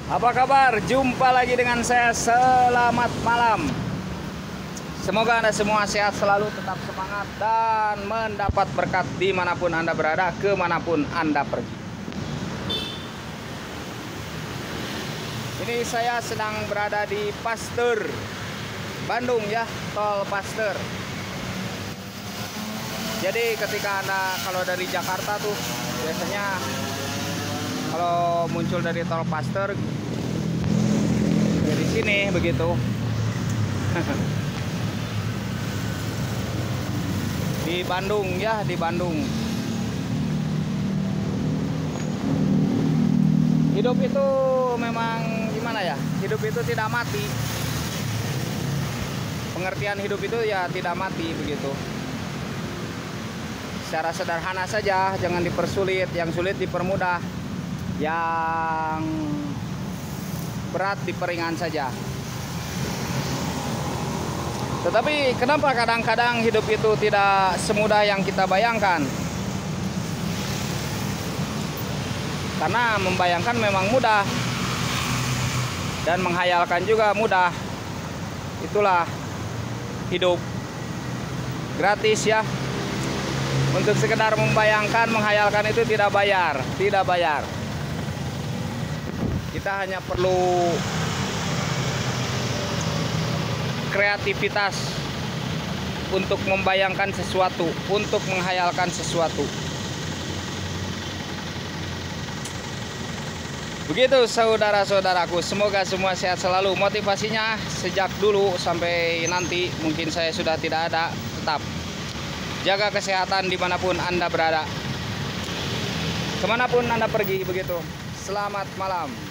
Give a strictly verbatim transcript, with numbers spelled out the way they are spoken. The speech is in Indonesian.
Apa kabar? Jumpa lagi dengan saya. Selamat malam. Semoga Anda semua sehat selalu, tetap semangat, dan mendapat berkat dimanapun Anda berada, kemanapun Anda pergi. Ini saya sedang berada di Pasteur, Bandung ya, tol Pasteur. Jadi ketika Anda kalau dari Jakarta tuh biasanya kalau muncul dari tol Pasteur dari sini begitu. Di Bandung ya, di Bandung. Hidup itu memang gimana ya? Hidup itu tidak mati. Pengertian hidup itu ya tidak mati begitu. Secara sederhana saja, jangan dipersulit, yang sulit dipermudah, yang berat diperingan saja. Tetapi kenapa kadang-kadang hidup itu tidak semudah yang kita bayangkan? Karena membayangkan memang mudah, dan menghayalkan juga mudah. Itulah hidup gratis ya. Untuk sekedar membayangkan, menghayalkan itu tidak bayar, tidak bayar. Kita hanya perlu kreativitas untuk membayangkan sesuatu, untuk menghayalkan sesuatu. Begitu saudara-saudaraku, semoga semua sehat selalu. Motivasinya sejak dulu sampai nanti mungkin saya sudah tidak ada, tetap jaga kesehatan dimanapun Anda berada, kemanapun Anda pergi begitu. Selamat malam.